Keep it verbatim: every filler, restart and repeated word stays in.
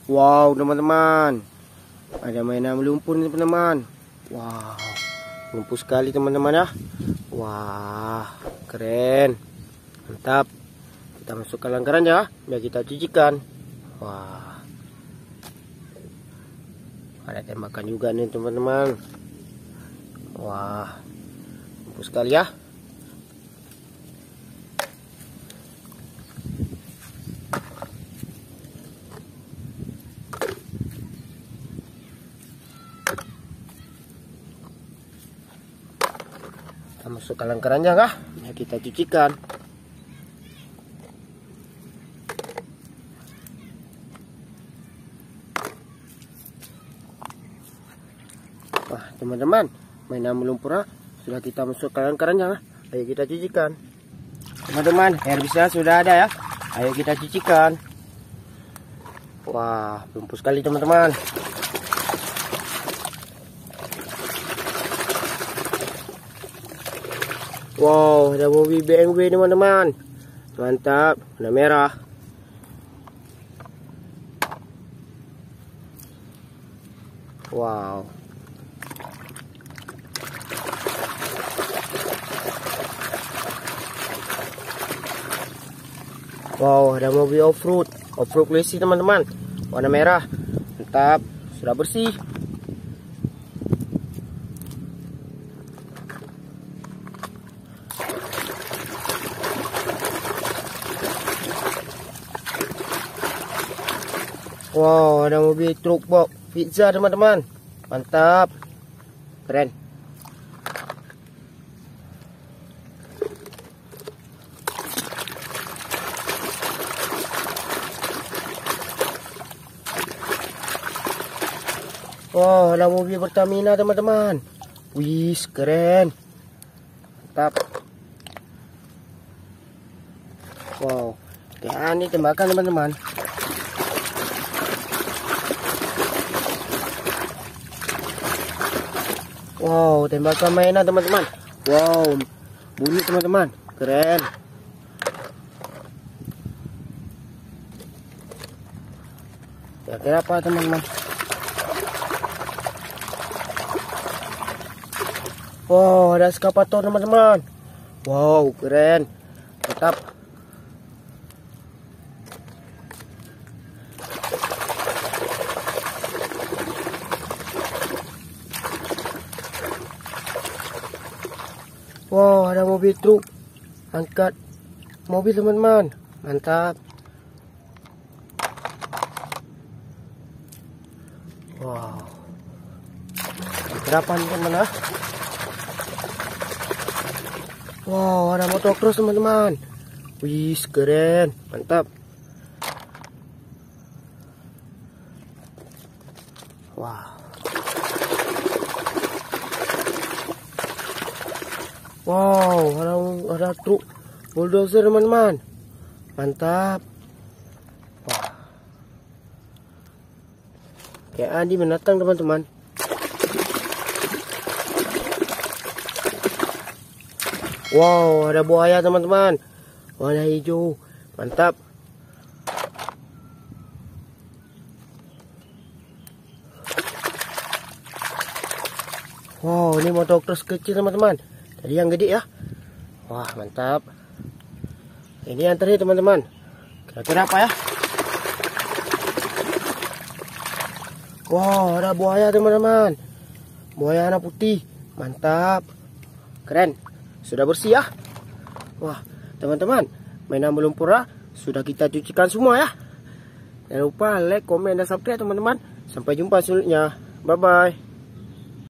Wow, teman-teman. Ada mainan lumpur nih, teman-teman. Wow. Lumpur sekali, teman-teman ya. Wah, keren. Mantap. Kita masukkan langgaran ya, biar kita cucikan. Wah. Ada tembakan juga nih, teman-teman. Wah. Lumpur sekali ya. Kita masukkan langgarannya kah? Ya, kita cucikan. Wah, teman-teman, mainan lumpur sudah kita masukkan langgarannya. Ayo kita cucikan. Teman-teman, air bisa sudah ada ya. Ayo kita cucikan. Wah, lumpur sekali, teman-teman. Wow, ada mobil B M W, teman-teman. Mantap, warna merah. Wow. Wow, ada mobil off-road. Off-road classy, teman-teman. Warna merah. Mantap, sudah bersih. Wow, ada mobil truk box pizza, teman-teman. Mantap. Keren. Wow, ada mobil Pertamina, teman-teman. Wih, keren. Mantap. Wow. Ya, ini tembakan, teman-teman. Wow, tembakan mainan, teman-teman. Wow, bunyi, teman-teman. Keren. Kira-kira apa, teman-teman? Wow, ada eskapator, teman-teman. Wow, keren. Mantap. Wow, ada mobil truk angkat mobil, teman-teman. Mantap. Wow. Berapa nih, teman-teman? Wow, ada motocross, teman-teman. Wih, keren. Mantap. Wow. Wow, ada, ada truk bulldozer, teman-teman. Mantap. Wah. Kayak Andi menatang, teman-teman. Wow, ada buaya, teman-teman. Warna hijau. Mantap. Wow, ini motocross kecil, teman-teman. Tadi yang gede ya. Wah, mantap. Ini yang terakhir, teman-teman. Kira-kira apa ya? Wow, ada buaya, teman-teman. Buaya warna putih. Mantap. Keren. Sudah bersih ya. Wah, teman-teman, mainan lumpur sudah kita cucikan semua ya. Jangan lupa like, komen, dan subscribe, teman-teman. Sampai jumpa selanjutnya. Bye-bye.